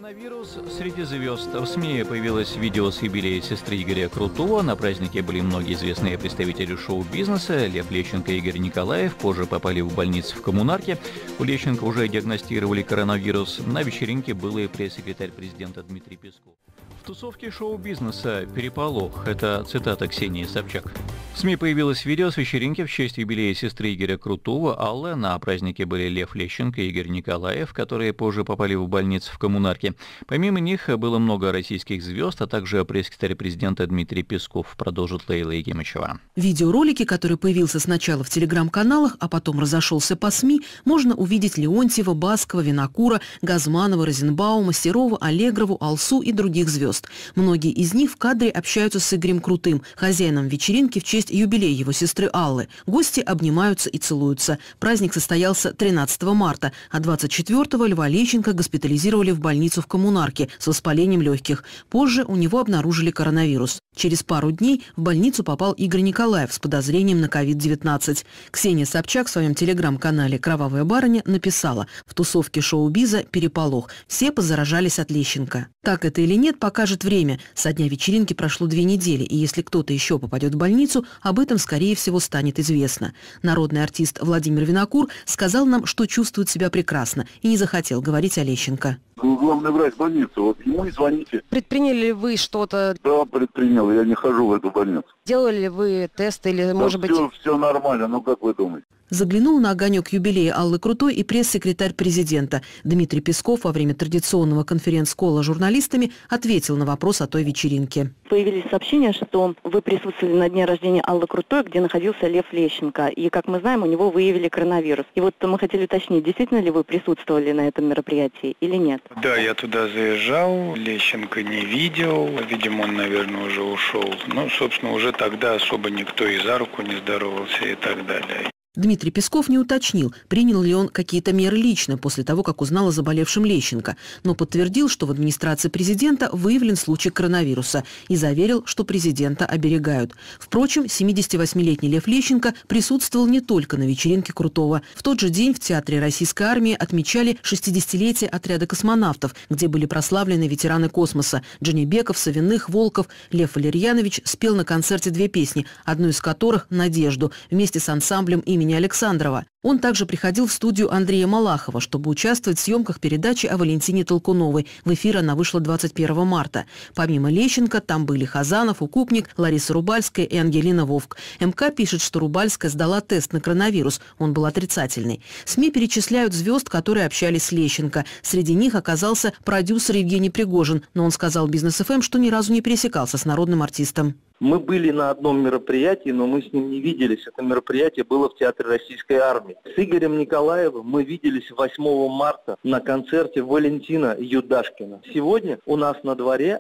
Коронавирус среди звезд. В СМИ появилось видео с юбилея сестры Игоря Крутого. На празднике были многие известные представители шоу-бизнеса. Лев Лещенко и Игорь Николаев позже попали в больницу в Коммунарке. У Лещенко уже диагностировали коронавирус. На вечеринке был и пресс-секретарь президента Дмитрий Песков. В тусовке шоу-бизнеса переполох. Это цитата Ксении Собчак. В СМИ появилось видео с вечеринки в честь юбилея сестры Игоря Крутого, Аллы. На празднике были Лев Лещенко и Игорь Николаев, которые позже попали в больницу в Коммунарке. Помимо них было много российских звезд, а также пресс-секретарь президента Дмитрий Песков, продолжит Лейла Егемычева. Видеоролики, который появился сначала в телеграм-каналах, а потом разошелся по СМИ, можно увидеть Леонтьева, Баскова, Винокура, Газманова, Розенбаума, Серова, Аллегрову, Алсу и других звезд. Многие из них в кадре общаются с Игорем Крутым, хозяином вечеринки в честь юбилея его сестры Аллы. Гости обнимаются и целуются. Праздник состоялся 13 марта, а 24-го Льва Лещенко госпитализировали в больницу в Коммунарке с воспалением легких. Позже у него обнаружили коронавирус. Через пару дней в больницу попал Игорь Николаев с подозрением на COVID-19. Ксения Собчак в своем телеграм-канале «Кровавая барыня» написала: в тусовке шоу-биза переполох. Все позаражались от Лещенко. Так это или нет, покажет время. Со дня вечеринки прошло 2 недели, и если кто-то еще попадет в больницу, об этом, скорее всего, станет известно. Народный артист Владимир Винокур сказал нам, что чувствует себя прекрасно, и не захотел говорить о Лещенко. Главный врач больницы, вот ему и звоните. Предприняли ли вы что-то? Да, предпринял, я не хожу в эту больницу. Делали ли вы тест или, Да, может быть... Все нормально, ну как вы думаете? Заглянул на огонек юбилея Аллы Крутой и пресс-секретарь президента. Дмитрий Песков во время традиционного конференц-колла с журналистами ответил на вопрос о той вечеринке. Появились сообщения, что вы присутствовали на дне рождения Аллы Крутой, где находился Лев Лещенко. И, как мы знаем, у него выявили коронавирус. И вот мы хотели уточнить, действительно ли вы присутствовали на этом мероприятии или нет? Да, я туда заезжал, Лещенко не видел. Видимо, он, наверное, уже ушел. Ну, собственно, уже тогда особо никто и за руку не здоровался и так далее. Дмитрий Песков не уточнил, принял ли он какие-то меры лично после того, как узнал о заболевшем Лещенко, но подтвердил, что в администрации президента выявлен случай коронавируса и заверил, что президента оберегают. Впрочем, 78-летний Лев Лещенко присутствовал не только на вечеринке Крутого. В тот же день в Театре Российской армии отмечали 60-летие отряда космонавтов, где были прославлены ветераны космоса Джанибеков, Савиных, Волков. Лев Валерьянович спел на концерте 2 песни, одну из которых «Надежду», вместе с ансамблем имени Александрова. Он также приходил в студию Андрея Малахова, чтобы участвовать в съемках передачи о Валентине Толкуновой. В эфир она вышла 21 марта. Помимо Лещенко там были Хазанов, Укупник, Лариса Рубальская и Ангелина Вовк. МК пишет, что Рубальская сдала тест на коронавирус. Он был отрицательный. СМИ перечисляют звезд, которые общались с Лещенко. Среди них оказался продюсер Евгений Пригожин, но он сказал Бизнес ФМ, что ни разу не пересекался с народным артистом. Мы были на одном мероприятии, но мы с ним не виделись. Это мероприятие было в Театре Российской армии. С Игорем Николаевым мы виделись 8 марта на концерте Валентина Юдашкина. Сегодня у нас на дворе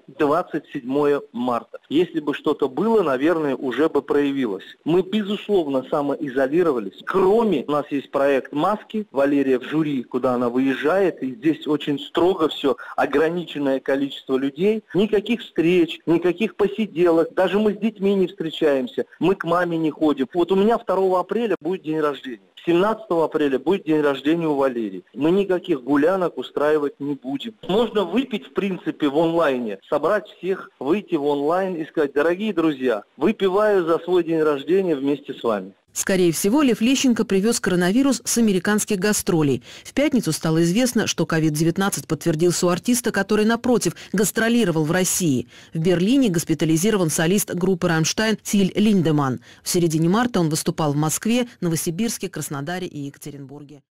27 марта. Если бы что-то было, наверное, уже бы проявилось. Мы, безусловно, самоизолировались. Кроме, у нас есть проект «Маски». Валерия в жюри, куда она выезжает. И здесь очень строго все. Ограниченное количество людей. Никаких встреч, никаких посиделок. Даже мы с детьми не встречаемся, мы к маме не ходим. Вот у меня 2 апреля будет день рождения. 17 апреля будет день рождения у Валерии. Мы никаких гулянок устраивать не будем. Можно выпить, в принципе, в онлайне, собрать всех, выйти в онлайн и сказать: дорогие друзья, выпиваю за свой день рождения вместе с вами. Скорее всего, Лев Лещенко привез коронавирус с американских гастролей. В пятницу стало известно, что COVID-19 подтвердился у артиста, который, напротив, гастролировал в России. В Берлине госпитализирован солист группы «Рамштайн» Тиль Линдеманн. В середине марта он выступал в Москве, Новосибирске, Краснодаре и Екатеринбурге.